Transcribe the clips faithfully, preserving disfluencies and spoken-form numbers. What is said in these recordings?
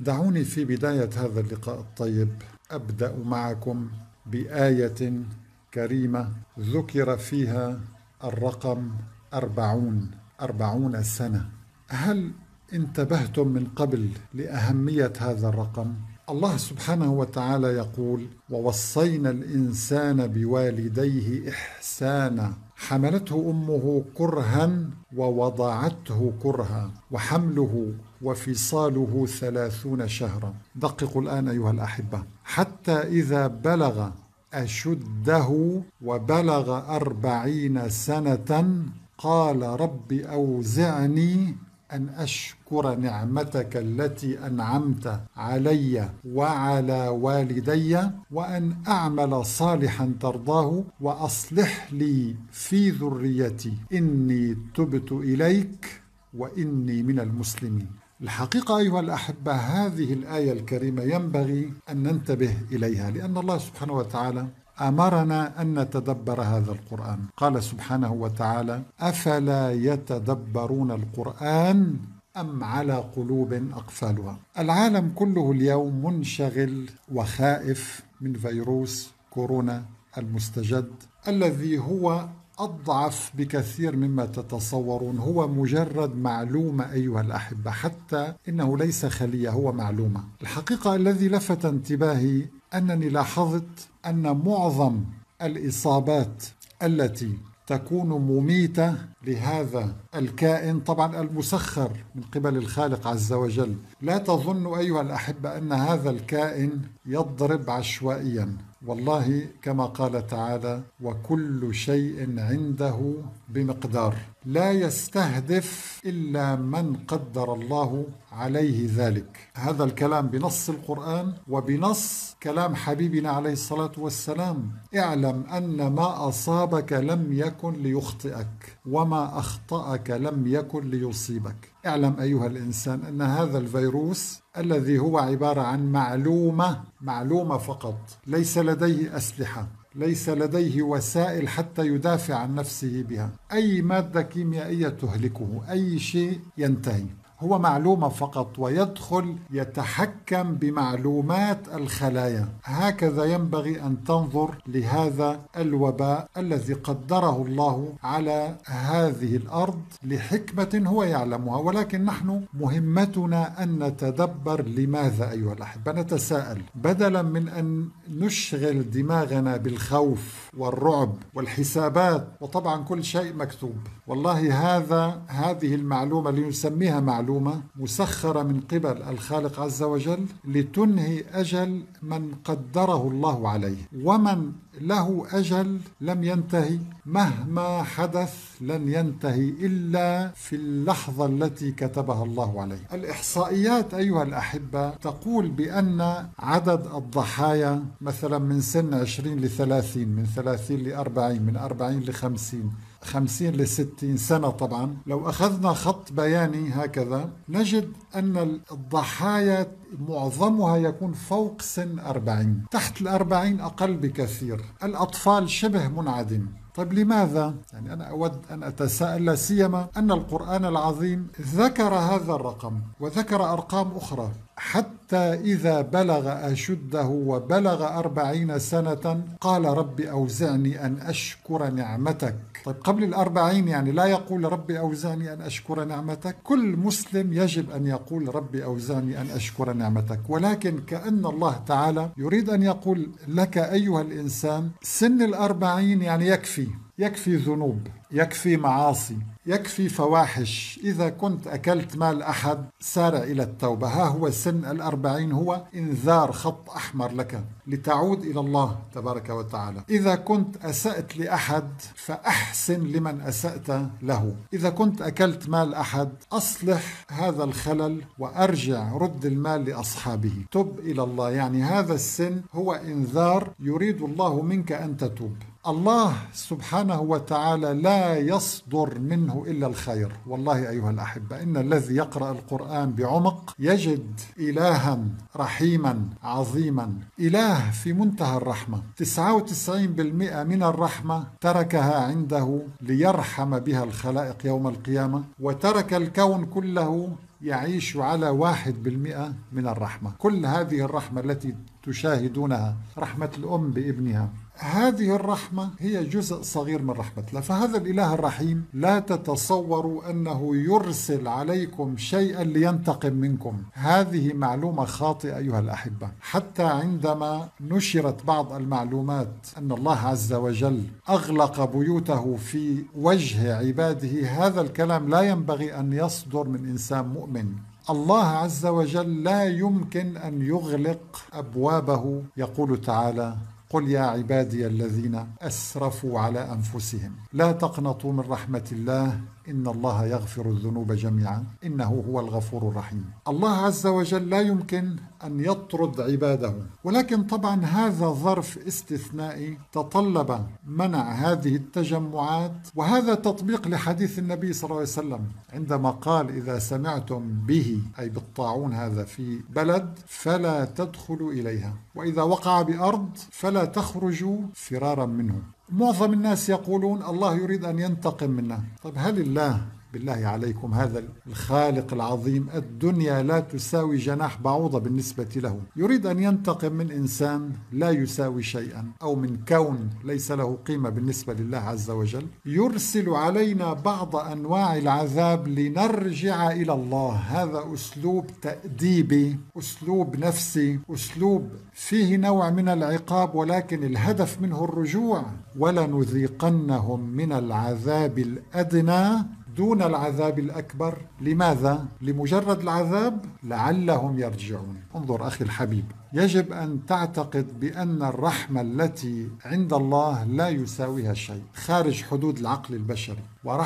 دعوني في بداية هذا اللقاء الطيب أبدأ معكم بآية كريمة ذكر فيها الرقم أربعون أربعون سنة. هل انتبهتم من قبل لأهمية هذا الرقم؟ الله سبحانه وتعالى يقول: ووصينا الإنسان بوالديه إحسانا حملته أمه كرها ووضعته كرها وحمله وفصاله ثلاثون شهرا. دققوا الآن أيها الأحبة، حتى إذا بلغ أشده وبلغ أربعين سنة قال رب أوزعني أن أشكر نعمتك التي أنعمت علي وعلى والدي وأن أعمل صالحا ترضاه وأصلح لي في ذريتي إني تبت إليك وإني من المسلمين. الحقيقة أيها الأحبة، هذه الآية الكريمة ينبغي أن ننتبه إليها، لأن الله سبحانه وتعالى أمرنا أن نتدبر هذا القرآن. قال سبحانه وتعالى: أفلا يتدبرون القرآن أم على قلوب أقفالها. العالم كله اليوم منشغل وخائف من فيروس كورونا المستجد الذي هو أضعف بكثير مما تتصورون. هو مجرد معلومة أيها الأحبة، حتى إنه ليس خلية، هو معلومة. الحقيقة الذي لفت انتباهي أنني لاحظت أن معظم الإصابات التي تكون مميتة لهذا الكائن، طبعا المسخر من قبل الخالق عز وجل، لا تظن أيها الأحبة أن هذا الكائن يضرب عشوائيا. والله كما قال تعالى: وكل شيء عنده بمقدار، لا يستهدف إلا من قدر الله عليه ذلك. هذا الكلام بنص القرآن وبنص كلام حبيبنا عليه الصلاة والسلام: اعلم أن ما أصابك لم يكن ليخطئك وما أخطأك لم يكن ليصيبك. اعلم أيها الإنسان أن هذا الفيروس الذي هو عبارة عن معلومة معلومة فقط، ليس لديه أسلحة، ليس لديه وسائل حتى يدافع عن نفسه بها. أي مادة كيميائية تهلكه، أي شيء ينتهي، هو معلومة فقط، ويدخل يتحكم بمعلومات الخلايا. هكذا ينبغي أن تنظر لهذا الوباء الذي قدره الله على هذه الأرض لحكمة هو يعلمها، ولكن نحن مهمتنا أن نتدبر لماذا أيها الأحبة، نتساءل بدلا من أن نشغل دماغنا بالخوف والرعب والحسابات، وطبعا كل شيء مكتوب. والله هذا هذه المعلومة اللي نسميها معلومة مسخرة من قبل الخالق عز وجل لتنهي أجل من قدره الله عليه، ومن له أجل لم ينتهي مهما حدث لن ينتهي إلا في اللحظة التي كتبها الله عليه. الإحصائيات أيها الأحبة تقول بأن عدد الضحايا مثلا من سن عشرين لثلاثين، من ثلاثين لأربعين، من أربعين لخمسين، خمسين لستين سنة، طبعا لو أخذنا خط بياني هكذا نجد أن الضحايا معظمها يكون فوق سن أربعين، تحت الأربعين أقل بكثير، الأطفال شبه منعدم. طيب لماذا؟ يعني أنا أود أن أتساءل، لا سيما أن القرآن العظيم ذكر هذا الرقم وذكر أرقام أخرى: حتى إذا بلغ أشده وبلغ أربعين سنة قال رب أوزعني أن أشكر نعمتك. طيب قبل الأربعين يعني لا يقول رب أوزعني أن أشكر نعمتك؟ كل مسلم يجب أن يقول رب أوزعني أن أشكر نعمتك، ولكن كأن الله تعالى يريد أن يقول لك أيها الإنسان سن الأربعين يعني يكفي يكفي ذنوب، يكفي معاصي، يكفي فواحش. إذا كنت أكلت مال أحد سارع إلى التوبة، ها هو سن الأربعين هو إنذار، خط أحمر لك لتعود إلى الله تبارك وتعالى. إذا كنت أسأت لأحد فأحسن لمن أسأت له. إذا كنت أكلت مال أحد أصلح هذا الخلل وأرجع، رد المال لأصحابه، تب إلى الله. يعني هذا السن هو إنذار يريد الله منك أن تتوب. الله سبحانه وتعالى لا يصدر منه إلا الخير. والله أيها الأحبة، إن الذي يقرأ القرآن بعمق يجد إلها رحيما عظيما، إله في منتهى الرحمة. تسعة وتسعين بالمئة من الرحمة تركها عنده ليرحم بها الخلائق يوم القيامة، وترك الكون كله يعيش على واحد بالمئة من الرحمة. كل هذه الرحمة التي تشاهدونها، رحمة الأم بابنها، هذه الرحمة هي جزء صغير من رحمة الله. فهذا الإله الرحيم لا تتصوروا أنه يرسل عليكم شيئا لينتقم منكم. هذه معلومة خاطئة أيها الأحبة. حتى عندما نشرت بعض المعلومات أن الله عز وجل أغلق بيوته في وجه عباده، هذا الكلام لا ينبغي أن يصدر من إنسان مؤمن. الله عز وجل لا يمكن أن يغلق أبوابه. يقول تعالى: قل يا عبادي الذين أسرفوا على أنفسهم لا تقنطوا من رحمة الله إن الله يغفر الذنوب جميعا إنه هو الغفور الرحيم. الله عز وجل لا يمكن أن يطرد عباده، ولكن طبعا هذا ظرف استثنائي تطلب منع هذه التجمعات، وهذا تطبيق لحديث النبي صلى الله عليه وسلم عندما قال: إذا سمعتم به، أي بالطاعون هذا في بلد، فلا تدخلوا إليها، وإذا وقع بأرض فلا تخرجوا فرارا منه. معظم الناس يقولون الله يريد أن ينتقم منا. طيب هل الله بالله عليكم هذا الخالق العظيم الدنيا لا تساوي جناح بعوضة بالنسبة له، يريد أن ينتقم من إنسان لا يساوي شيئا، أو من كون ليس له قيمة بالنسبة لله عز وجل؟ يرسل علينا بعض أنواع العذاب لنرجع إلى الله. هذا أسلوب تأديبي، أسلوب نفسي، أسلوب فيه نوع من العقاب، ولكن الهدف منه الرجوع. ولنذيقنهم من العذاب الأدنى دون العذاب الأكبر. لماذا؟ لمجرد العذاب لعلهم يرجعون. انظر أخي الحبيب، يجب أن تعتقد بأن الرحمة التي عند الله لا يساويها شيء، خارج حدود العقل البشري.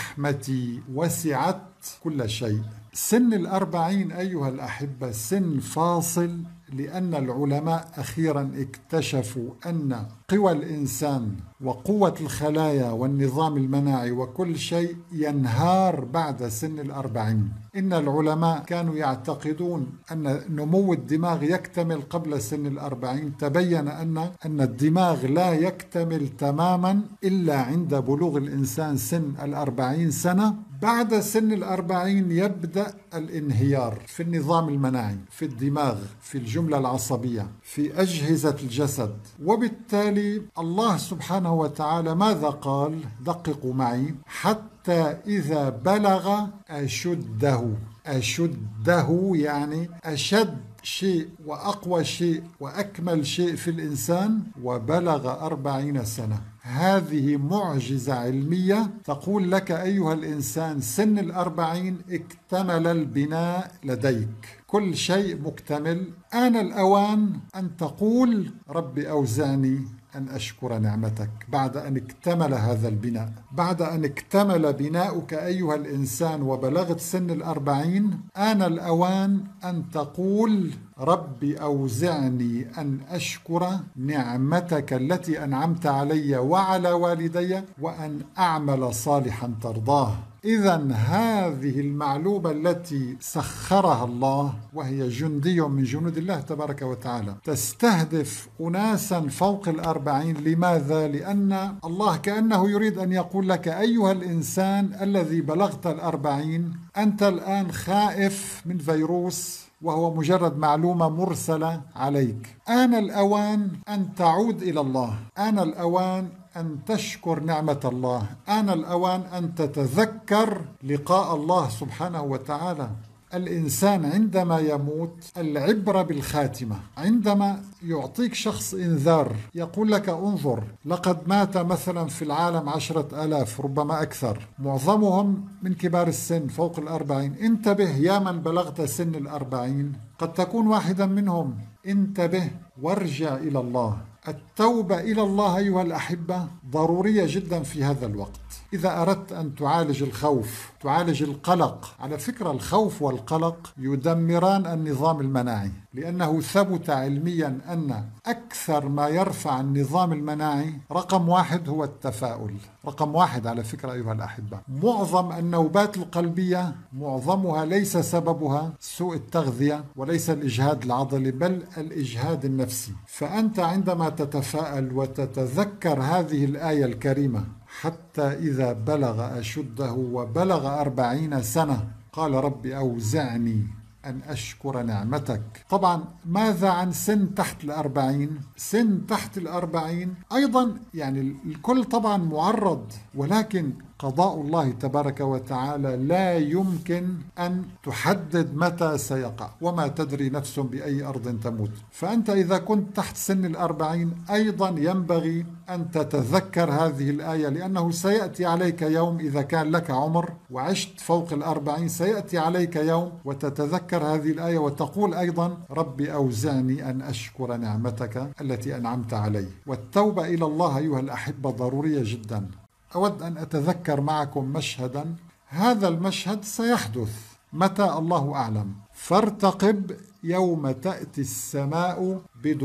ورحمتي وسعت كل شيء. سن الأربعين أيها الأحبة سن فاصل، لأن العلماء أخيرا اكتشفوا أن قوى الإنسان وقوة الخلايا والنظام المناعي وكل شيء ينهار بعد سن الأربعين. إن العلماء كانوا يعتقدون أن نمو الدماغ يكتمل قبل سن الأربعين. تبين أن أن الدماغ لا يكتمل تماما إلا عند بلوغ الإنسان سن الأربعين سنة. بعد سن الأربعين يبدأ الانهيار في النظام المناعي، في الدماغ، في الجملة العصبية، في أجهزة الجسد. وبالتالي الله سبحانه وتعالى ماذا قال؟ دققوا معي: حتى إذا بلغ أشده. أشده يعني أشد شيء وأقوى شيء وأكمل شيء في الإنسان، وبلغ أربعين سنة. هذه معجزة علمية تقول لك أيها الإنسان سن الأربعين اكتمل البناء لديك، كل شيء مكتمل. آن الأوان أن تقول: رب أوزعني أن أشكر نعمتك. بعد أن اكتمل هذا البناء، بعد أن اكتمل بناؤك أيها الإنسان وبلغت سن الأربعين، آن الأوان أن تقول: رب أوزعني أن أشكر نعمتك التي أنعمت علي وعلى والدي وأن أعمل صالحا ترضاه. إذن هذه المعلومة التي سخرها الله، وهي جندي من جنود الله تبارك وتعالى، تستهدف أناسا فوق الأربعين. لماذا؟ لأن الله كأنه يريد أن يقول لك أيها الإنسان الذي بلغت الأربعين، أنت الآن خائف من فيروس وهو مجرد معلومة مرسلة عليك. آن الأوان أن تعود إلى الله، آن الأوان أن تشكر نعمة الله، آن الأوان أن تتذكر لقاء الله سبحانه وتعالى. الإنسان عندما يموت العبرة بالخاتمة. عندما يعطيك شخص إنذار يقول لك: انظر، لقد مات مثلا في العالم عشرة آلاف ربما أكثر، معظمهم من كبار السن فوق الأربعين، انتبه يا من بلغت سن الأربعين، قد تكون واحدا منهم، انتبه وارجع إلى الله. التوبة إلى الله أيها الأحبة ضرورية جدا في هذا الوقت. إذا أردت أن تعالج الخوف، تعالج القلق، على فكرة الخوف والقلق يدمران النظام المناعي، لأنه ثبت علميا أن أكثر ما يرفع النظام المناعي رقم واحد هو التفاؤل. رقم واحد على فكرة أيها الأحبة. معظم النوبات القلبية معظمها ليس سببها سوء التغذية وليس الإجهاد العضلي، بل الإجهاد النفسي. فأنت عندما تتفاءل وتتذكر هذه الآية الكريمة: حتى إذا بلغ أشده وبلغ أربعين سنة، قال رب أوزعني أن أشكر نعمتك. طبعا ماذا عن سن تحت الأربعين؟ سن تحت الأربعين أيضا يعني الكل طبعا معرض، ولكن قضاء الله تبارك وتعالى لا يمكن أن تحدد متى سيقع، وما تدري نفس بأي أرض تموت. فأنت إذا كنت تحت سن الأربعين أيضا ينبغي أن تتذكر هذه الآية، لأنه سيأتي عليك يوم إذا كان لك عمر وعشت فوق الأربعين، سيأتي عليك يوم وتتذكر هذه الآية وتقول أيضا ربي أوزعني أن أشكر نعمتك التي أنعمت علي. والتوبة إلى الله أيها الأحبة ضرورية جدا. أود أن أتذكر معكم مشهدا، هذا المشهد سيحدث متى الله أعلم. فارتقب يوم تأتي السماء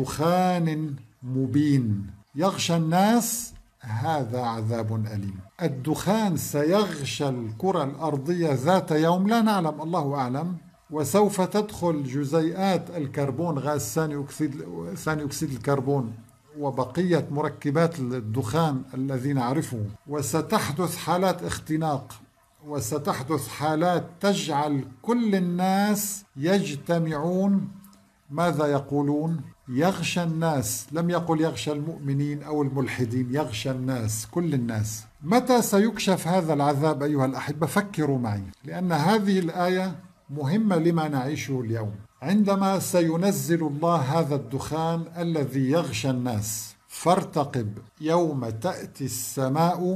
بدخان مبين يغشى الناس، هذا عذاب أليم. الدخان سيغشى الكرة الأرضية ذات يوم لا نعلم، الله أعلم، وسوف تدخل جزيئات الكربون، غاز ثاني أكسيد ثاني أكسيد الكربون وبقية مركبات الدخان الذي نعرفه، وستحدث حالات اختناق، وستحدث حالات تجعل كل الناس يجتمعون. ماذا يقولون؟ يغشى الناس، لم يقل يغشى المؤمنين أو الملحدين، يغشى الناس، كل الناس. متى سيكشف هذا العذاب أيها الأحبة؟ فكروا معي، لأن هذه الآية مهمة لما نعيشه اليوم. عندما سينزل الله هذا الدخان الذي يغشى الناس، فارتقب يوم تأتي السماء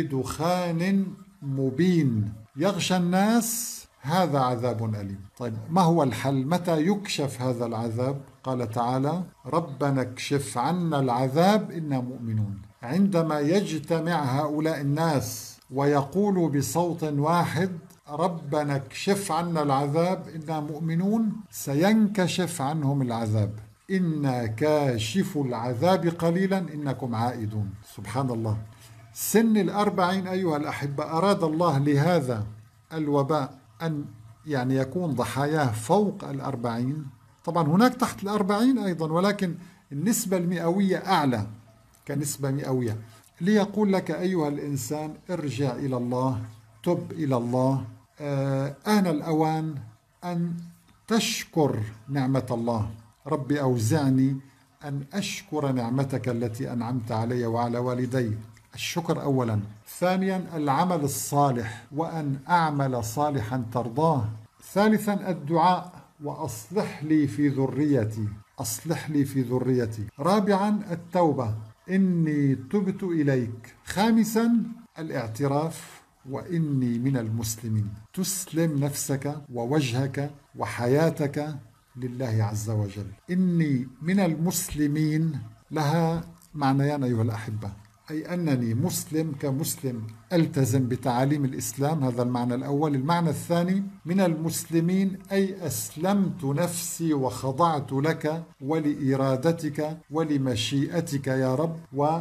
بدخان مبين يغشى الناس، هذا عذاب أليم. طيب ما هو الحل؟ متى يكشف هذا العذاب؟ قال تعالى ربنا اكشف عنا العذاب إنا مؤمنون. عندما يجتمع هؤلاء الناس ويقولوا بصوت واحد ربنا اكشف عنا العذاب إنا مؤمنون، سينكشف عنهم العذاب. إنا كاشف العذاب قليلا إنكم عائدون. سبحان الله. سن الأربعين أيها الأحبة أراد الله لهذا الوباء أن يعني يكون ضحاياه فوق الأربعين. طبعا هناك تحت الأربعين أيضا، ولكن النسبة المئوية أعلى كنسبة مئوية، ليقول لك أيها الإنسان ارجع إلى الله، تب إلى الله. آه آن الأوان أن تشكر نعمة الله. ربي أوزعني أن أشكر نعمتك التي أنعمت علي وعلى والدي. الشكر أولا. ثانيا العمل الصالح، وأن أعمل صالحا ترضاه. ثالثا الدعاء، وأصلح لي في ذريتي، أصلح لي في ذريتي. رابعا التوبة، إني تبت إليك. خامسا الاعتراف، وإني من المسلمين. تسلم نفسك ووجهك وحياتك لله عز وجل. إني من المسلمين لها معنيان أيها الأحبة، أي أنني مسلم كمسلم ألتزم بتعاليم الإسلام، هذا المعنى الأول. المعنى الثاني من المسلمين أي أسلمت نفسي وخضعت لك ولإرادتك ولمشيئتك يا رب،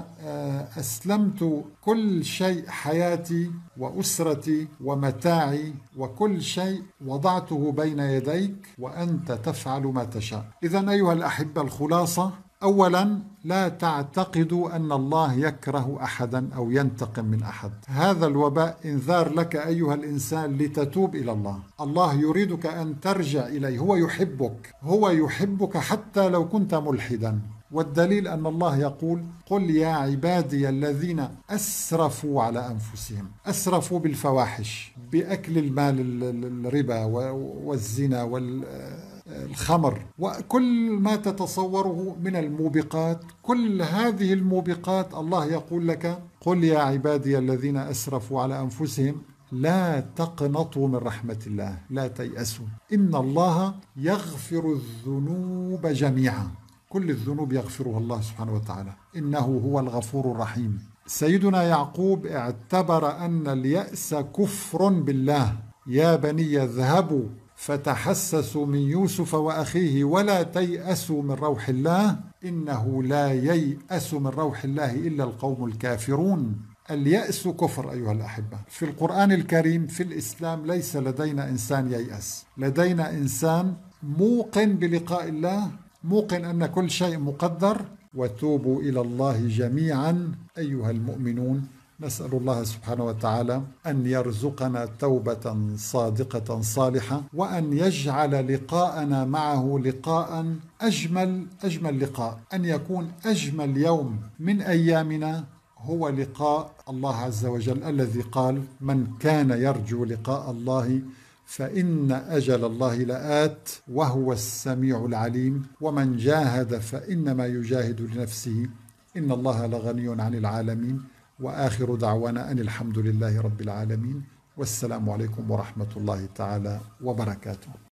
وأسلمت كل شيء، حياتي وأسرتي ومتاعي وكل شيء وضعته بين يديك وأنت تفعل ما تشاء. إذن أيها الأحبة الخلاصة، أولا لا تعتقدوا أن الله يكره أحدا أو ينتقم من أحد. هذا الوباء إنذار لك أيها الإنسان لتتوب إلى الله. الله يريدك أن ترجع إليه، هو يحبك، هو يحبك حتى لو كنت ملحدا. والدليل أن الله يقول قل يا عبادي الذين أسرفوا على أنفسهم. أسرفوا بالفواحش، بأكل المال، الربا والزنا والخمر وكل ما تتصوره من الموبقات. كل هذه الموبقات الله يقول لك قل يا عبادي الذين أسرفوا على أنفسهم لا تقنطوا من رحمة الله، لا تيأسوا، إن الله يغفر الذنوب جميعا. كل الذنوب يغفرها الله سبحانه وتعالى، إنه هو الغفور الرحيم. سيدنا يعقوب اعتبر أن اليأس كفر بالله. يا بني اذهبوا فتحسسوا من يوسف وأخيه ولا تيأسوا من روح الله إنه لا ييأس من روح الله إلا القوم الكافرون. اليأس كفر أيها الأحبة. في القرآن الكريم في الإسلام ليس لدينا إنسان ييأس، لدينا إنسان موقن بلقاء الله، موقن أن كل شيء مقدر. وتوبوا إلى الله جميعا أيها المؤمنون نسأل الله سبحانه وتعالى أن يرزقنا توبة صادقة صالحة، وأن يجعل لقاءنا معه لقاء أجمل أجمل لقاء، أن يكون أجمل يوم من أيامنا هو لقاء الله عز وجل، الذي قال: من كان يرجو لقاء الله فإن أجل الله لآت وهو السميع العليم، ومن جاهد فإنما يجاهد لنفسه إن الله لغني عن العالمين. وآخر دعوانا أن الحمد لله رب العالمين، والسلام عليكم ورحمة الله تعالى وبركاته.